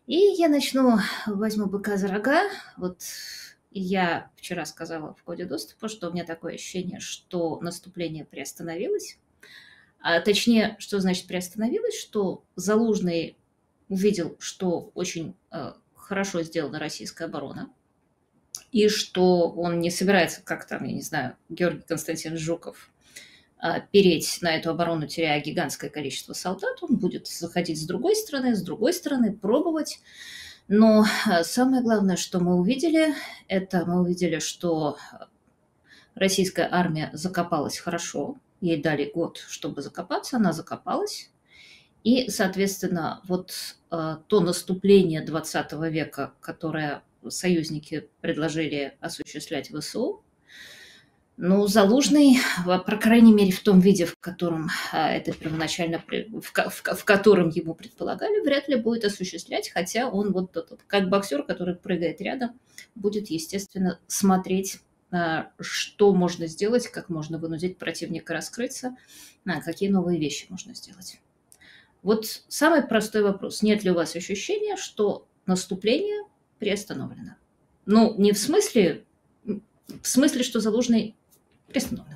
И я начну, возьму быка за рога. Вот я вчера сказала в коде доступа, что у меня такое ощущение, что наступление приостановилось. А точнее, что значит приостановилось, что Залужный увидел, что очень хорошо сделана российская оборона, и что он не собирается, как там, я не знаю, Георгий Константинович Жуков, переть на эту оборону, теряя гигантское количество солдат. Он будет заходить с другой стороны, пробовать. Но самое главное, что мы увидели, это мы увидели, что российская армия закопалась хорошо. Ей дали год, чтобы закопаться, она закопалась. И, соответственно, вот то наступление 20 века, которое союзники предложили осуществлять в ВСУ, ну, Залужный, по крайней мере, в том виде, в котором это первоначально, в котором ему предполагали, вряд ли будет осуществлять, хотя он вот тот, как боксер, который прыгает рядом, будет, естественно, смотреть, что можно сделать, как можно вынудить противника раскрыться, какие новые вещи можно сделать. Вот самый простой вопрос. Нет ли у вас ощущения, что наступление приостановлено? Ну, не в смысле, что Залужный приостановлен.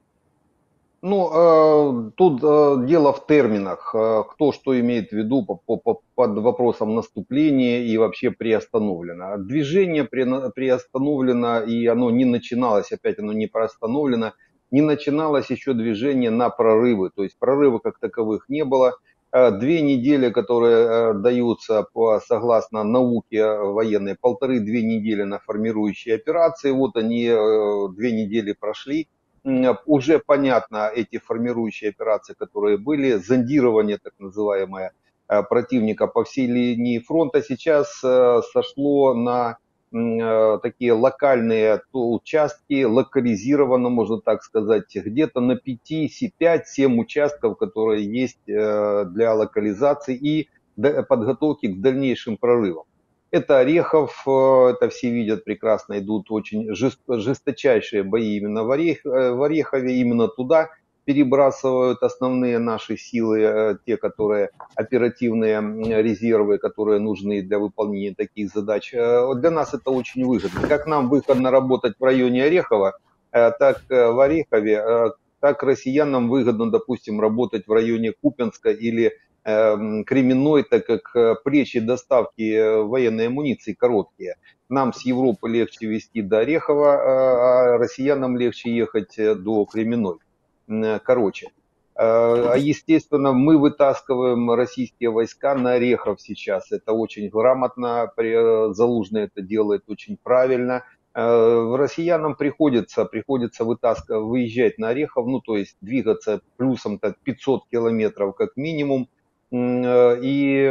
Ну, тут дело в терминах. Кто что имеет в виду под вопросом наступления и вообще приостановлено. Движение приостановлено, и оно не начиналось, опять оно не приостановлено, не начиналось еще движение на прорывы. То есть прорыва как таковых не было. 2 недели, которые даются согласно науке военной, 1,5–2 недели на формирующие операции. Вот они 2 недели прошли. Уже понятно эти формирующие операции, которые были, зондирование так называемое противника по всей линии фронта сейчас сошло на такие локальные участки, локализировано, можно так сказать, где-то на 5-7 участков, которые есть для локализации и подготовки к дальнейшим прорывам. Это Орехов, это все видят прекрасно, идут очень жесточайшие бои именно в Орехове, именно туда перебрасывают основные наши силы, те, которые оперативные резервы, которые нужны для выполнения таких задач. Для нас это очень выгодно. Как нам выгодно работать в районе Орехова, так в Орехове, так россиянам выгодно, допустим, работать в районе Купянска или Кременной, так как плечи доставки военной амуниции короткие. Нам с Европы легче везти до Орехова, а россиянам легче ехать до Кременной. Короче. Естественно, мы вытаскиваем российские войска на Орехов сейчас. Это очень грамотно, Залужный это делает очень правильно. Россиянам приходится выезжать на Орехов, ну то есть двигаться плюсом-то 500 километров как минимум. И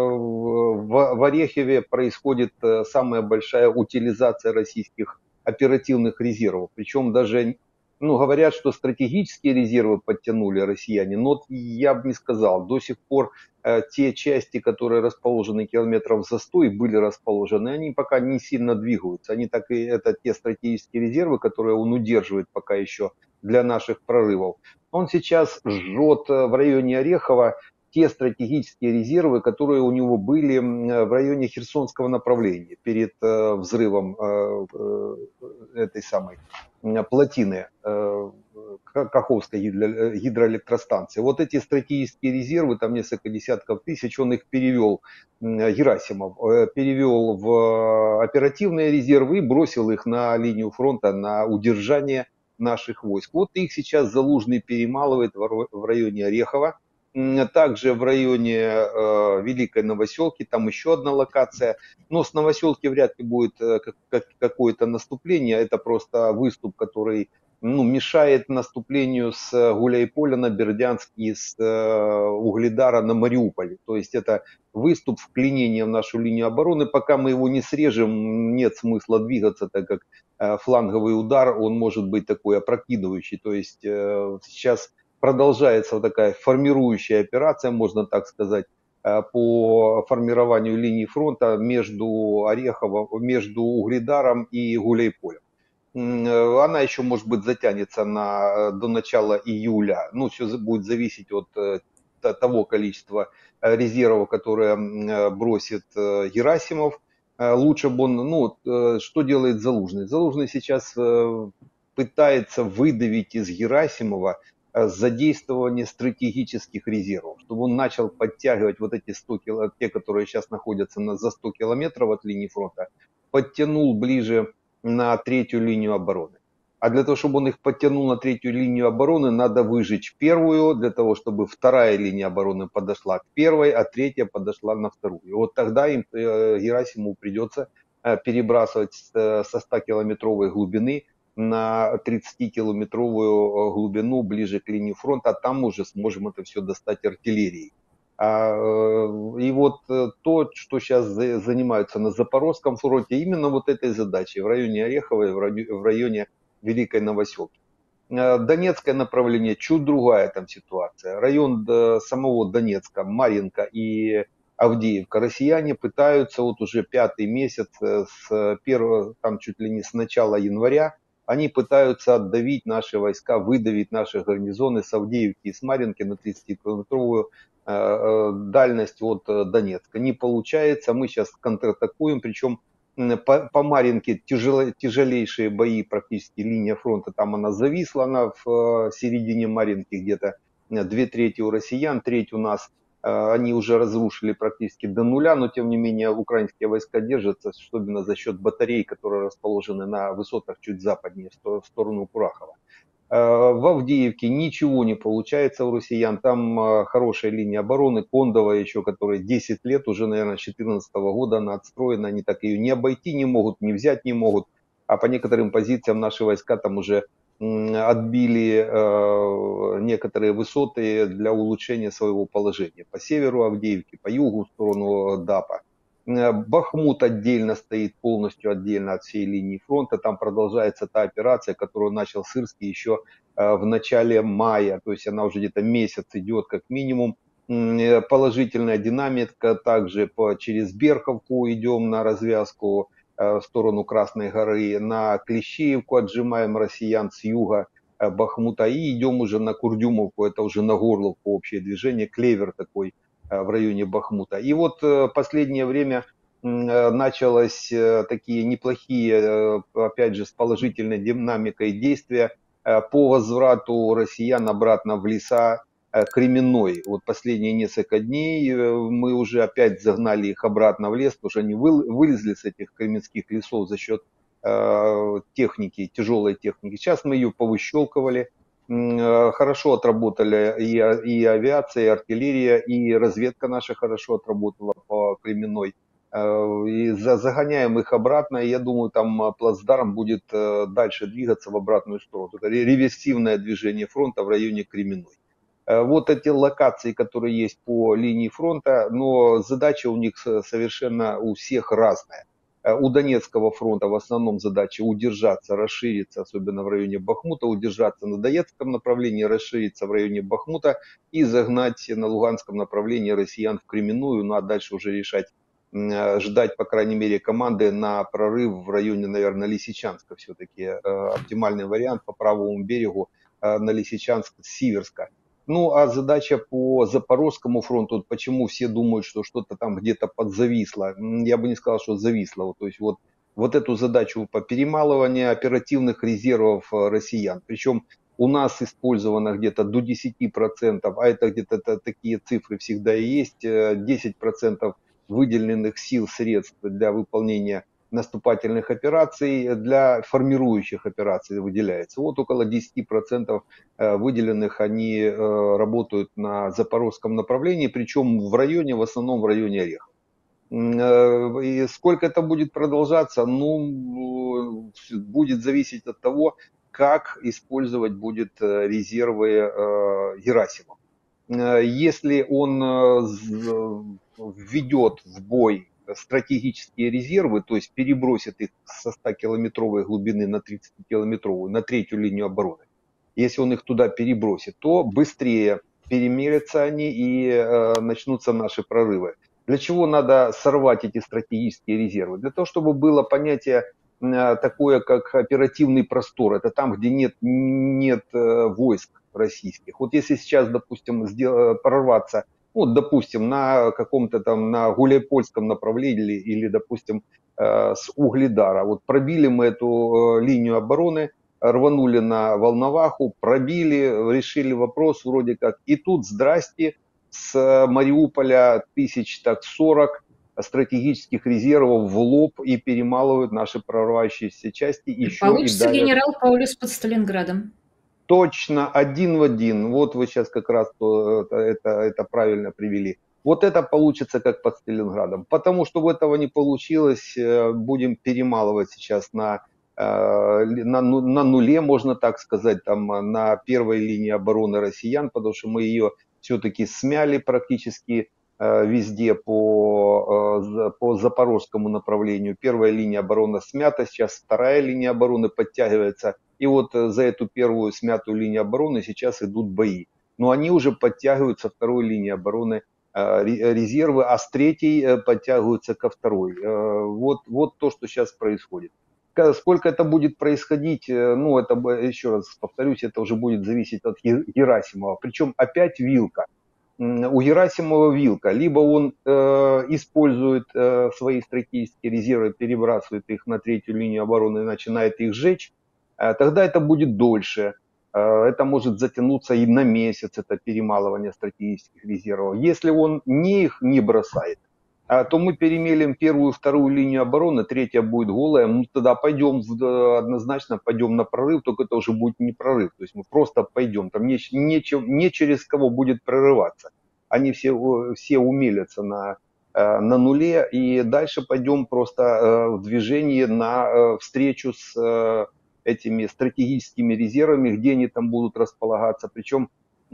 в Орехове происходит самая большая утилизация российских оперативных резервов. Причем даже, ну, говорят, что стратегические резервы подтянули россияне, но я бы не сказал. До сих пор те части, которые расположены километров за 100 и были расположены, они пока не сильно двигаются. Они так и это те стратегические резервы, которые он удерживает пока еще для наших прорывов. Он сейчас жжет в районе Орехова те стратегические резервы, которые у него были в районе Херсонского направления перед взрывом этой самой плотины Каховской гидроэлектростанции. Вот эти стратегические резервы, там несколько десятков тысяч, он их перевел, Герасимов, перевел в оперативные резервы и бросил их на линию фронта на удержание наших войск. Вот их сейчас Залужный перемалывает в районе Орехова. Также в районе Великой Новоселки, там еще одна локация. Но с Новоселки вряд ли будет какое-то наступление. Это просто выступ, который мешает наступлению с Гуляйполя на Бердянск и с Угледара на Мариуполь. То есть это выступ вклинения в нашу линию обороны. Пока мы его не срежем, нет смысла двигаться, так как фланговый удар, он может быть такой опрокидывающий. То есть сейчас продолжается вот такая формирующая операция, можно так сказать, по формированию линии фронта между Ореховым, между Угледаром и Гуляйполем. Она еще, может быть, затянется до начала июля. Ну, все будет зависеть от того количества резервов, которые бросит Герасимов. Лучше бы он, что делает Залужный? Залужный сейчас пытается выдавить из Герасимова задействование стратегических резервов, чтобы он начал подтягивать вот эти 100 километров, те, которые сейчас находятся за 100 километров от линии фронта, подтянул ближе на третью линию обороны. А для того, чтобы он их подтянул на третью линию обороны, надо выжечь первую, для того, чтобы вторая линия обороны подошла к первой, а третья подошла на вторую. И вот тогда им, Герасимову, придется перебрасывать со 100-километровой глубины на 30-километровую глубину ближе к линии фронта, а там уже сможем это все достать артиллерией. И вот то, что сейчас занимаются на Запорожском фронте, именно вот этой задачей в районе Орехова, в районе Великой Новоселки. Донецкое направление, чуть другая там ситуация. Район самого Донецка, Марьинка и Авдеевка, россияне пытаются вот уже 5-й месяц, там чуть ли не с начала января, они пытаются отдавить наши войска, выдавить наши гарнизоны с Авдеевки и с Марьинки на 30-километровую дальность от Донецка. Не получается, мы сейчас контратакуем, причем по Марьинке тяжелейшие бои, практически линия фронта, там она зависла, она в середине Марьинки где-то 2/3 у россиян, треть у нас. Они уже разрушили практически до нуля, но тем не менее украинские войска держатся, особенно за счет батарей, которые расположены на высотах чуть западнее, в сторону Курахова. В Авдеевке ничего не получается у россиян, там хорошая линия обороны, Кондова еще, которая 10 лет, уже, наверное, с 2014 года она отстроена, они так ее не обойти не могут, не взять не могут, а по некоторым позициям наши войска там уже отбили некоторые высоты для улучшения своего положения. По северу Авдеевки, по югу, в сторону Дапа. Бахмут отдельно стоит, полностью отдельно от всей линии фронта. Там продолжается та операция, которую начал Сырский еще в начале мая. То есть она уже где-то месяц идет как минимум. Положительная динамика. Также через Берховку идем на развязку в сторону Красной горы. На Клещеевку отжимаем россиян с юга Бахмута. И идем уже на Курдюмовку. Это уже на Горловку общее движение. Клевер такой в районе Бахмута. И вот последнее время началось такие неплохие, опять же, с положительной динамикой действия по возврату россиян обратно в леса Кременной. Вот последние несколько дней мы уже опять загнали их обратно в лес, потому что они вылезли с этих кременских лесов за счет техники, тяжелой техники. Сейчас мы ее повыщелкивали. Хорошо отработали и авиация, и артиллерия, и разведка наша хорошо отработала по Кременной. И загоняем их обратно, и я думаю, там плацдарм будет дальше двигаться в обратную сторону. Это реверсивное движение фронта в районе Кременной. Вот эти локации, которые есть по линии фронта, но задача у них совершенно у всех разная. У Донецкого фронта в основном задача удержаться, расшириться, особенно в районе Бахмута, удержаться на Донецком направлении, расшириться в районе Бахмута и загнать на Луганском направлении россиян в Кременную, ну а дальше уже решать, ждать, по крайней мере, команды на прорыв в районе, наверное, Лисичанска. Все-таки оптимальный вариант по правому берегу на Лисичанск с Сиверска. Ну, а задача по Запорожскому фронту, почему все думают, что что-то там где-то подзависло, я бы не сказал, что зависло. То есть вот эту задачу по перемалыванию оперативных резервов россиян. Причем у нас использовано где-то до 10%, а это где-то такие цифры всегда и есть, 10% выделенных сил, средств для выполнения наступательных операций, для формирующих операций выделяется. Вот около 10% выделенных они работают на запорожском направлении, причем в основном в районе Орехова. И сколько это будет продолжаться, ну, будет зависеть от того, как использовать будет резервы Герасимов. Если он введет в бой стратегические резервы, то есть перебросит их со 100-километровой глубины на 30-километровую, на третью линию обороны, если он их туда перебросит, то быстрее перемерятся они и начнутся наши прорывы. Для чего надо сорвать эти стратегические резервы? Для того, чтобы было понятие такое, как оперативный простор. Это там, где нет войск. российских. Вот если сейчас, допустим, прорваться, ну, допустим, на каком-то там, на Гуляйпольском направлении или, допустим, с Угледара, вот пробили мы эту линию обороны, рванули на Волноваху, пробили, решили вопрос вроде как, и тут здрасте, с Мариуполя тысяч так 40 стратегических резервов в лоб и перемалывают наши прорывающиеся части И еще и получится давят. генерал Паулюс под Сталинградом. Точно, один в один. Вот вы сейчас как раз это правильно привели. Вот это получится как под Сталинградом. Потому что этого не получилось, будем перемалывать сейчас на нуле, можно так сказать, там, на первой линии обороны россиян, потому что мы ее все-таки смяли практически везде по запорожскому направлению. Первая линия обороны смята, сейчас вторая линия обороны подтягивается. И вот за эту первую смятую линию обороны сейчас идут бои. Но они уже подтягивают со второй линии обороны резервы, а с третьей подтягиваются ко второй. Вот то, что сейчас происходит. Сколько это будет происходить, ну, это, еще раз повторюсь, это уже будет зависеть от Герасимова. Причем опять вилка. У Герасимова вилка. Либо он использует свои стратегические резервы, перебрасывает их на третью линию обороны и начинает их сжечь, тогда это будет дольше. Это может затянуться и на месяц, это перемалывание стратегических резервов. Если он их не бросает, то мы перемелим первую, вторую линию обороны, третья будет голая, ну тогда пойдем, однозначно пойдем на прорыв, только это уже будет не прорыв, то есть мы просто пойдем, там не через кого будет прорываться. Они все умелятся на нуле, и дальше пойдем просто в движение на встречу с этими стратегическими резервами, где они там будут располагаться. Причем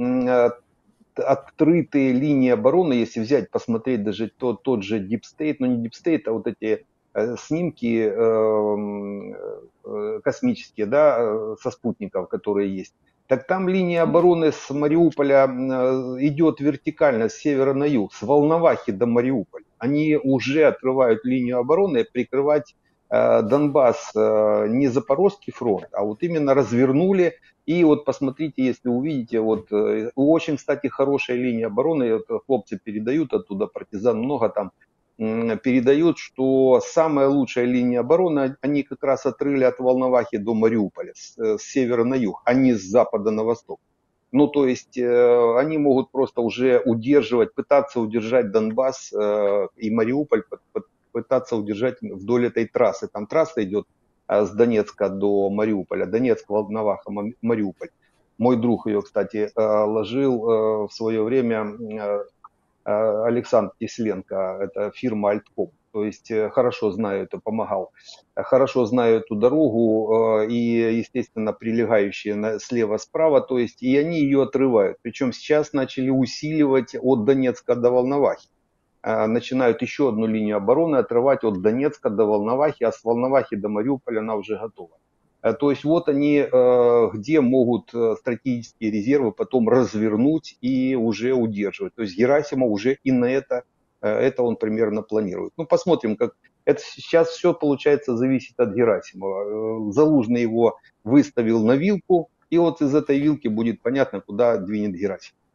открытые линии обороны, если взять, посмотреть даже тот же Deep State, ну не Deep State, а вот эти снимки космические, да, со спутников, которые есть, так там линия обороны с Мариуполя идет вертикально с севера на юг, с Волновахи до Мариуполя. Они уже открывают линию обороны, прикрывать Донбасс, не Запорожский фронт, а вот именно развернули. И вот посмотрите, если увидите, вот очень, кстати, хорошая линия обороны, хлопцы передают оттуда, партизан много там, передают, что самая лучшая линия обороны, они как раз отрыли от Волновахи до Мариуполя, с севера на юг, а не с запада на восток. Ну, то есть они могут просто уже удерживать, пытаться удержать Донбасс и Мариуполь, пытаться удержать вдоль этой трассы. Там трасса идет с Донецка до Мариуполя, Донецк, Волноваха, Мариуполь. Мой друг ее, кстати, ложил в свое время, Александр Тесленко, это фирма Альтком. То есть хорошо знаю это, помогал. Хорошо знаю эту дорогу и, естественно, прилегающие слева-справа. То есть и они ее отрывают. Причем сейчас начали усиливать от Донецка до Волновахи. Начинают еще одну линию обороны отрывать от Донецка до Волновахи, а с Волновахи до Мариуполя она уже готова. То есть вот они где могут стратегические резервы потом развернуть и уже удерживать. То есть Герасимов уже и на это он примерно планирует. Ну посмотрим, как это сейчас все получается зависит от Герасимова. Залужный его выставил на вилку, и вот из этой вилки будет понятно, куда двинет Герасимов.